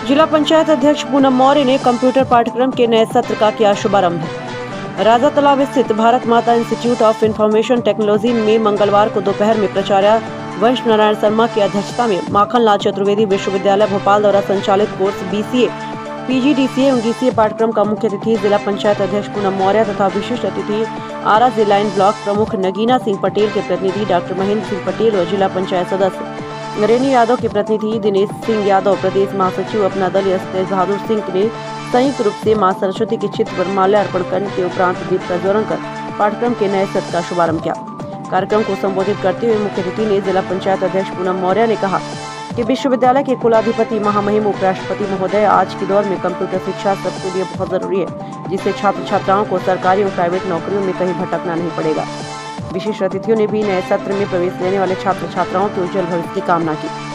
जिला पंचायत अध्यक्ष पूनम मौर्य ने कंप्यूटर पाठ्यक्रम के नए सत्र का किया शुभारंभ। राजा तालाब स्थित भारत माता इंस्टीट्यूट ऑफ इंफॉर्मेशन टेक्नोलॉजी में मंगलवार को दोपहर में प्राचार्य वंश नारायण शर्मा की अध्यक्षता में माखनलाल चतुर्वेदी विश्वविद्यालय भोपाल द्वारा संचालित कोर्स BCA, PGDCA एवं DCA पाठ्यक्रम का मुख्य अतिथि जिला पंचायत अध्यक्ष पूनम मौर्य तथा विशिष्ट अतिथि आरा जिला ब्लॉक प्रमुख नगीना सिंह पटेल के प्रतिनिधि डॉक्टर महेंद्र सिंह पटेल और जिला पंचायत सदस्य रेनी यादव के प्रतिनिधि दिनेश सिंह यादव, प्रदेश महासचिव अपना दल तेज बहादुर सिंह ने संयुक्त रूप से मां सरस्वती के चित्र पर माल्यार्पण करने के उपरांत दीप प्रज्वलन कर पाठ्यक्रम के नए सत्र का शुभारंभ किया। कार्यक्रम को संबोधित करते हुए मुख्य अतिथि ने जिला पंचायत अध्यक्ष पूनम मौर्य ने कहा कि विश्वविद्यालय के कुलाधिपति महामहिम उपराष्ट्रपति महोदय, आज के दौर में कंप्यूटर शिक्षा सबके लिए बहुत जरूरी है, जिससे छात्र छात्राओं को सरकारी और प्राइवेट नौकरियों में कहीं भटकना नहीं पड़ेगा। विशिष्ट अतिथियों ने भी नए सत्र में प्रवेश लेने वाले छात्र छात्राओं के उज्जवल भविष्य की कामना की।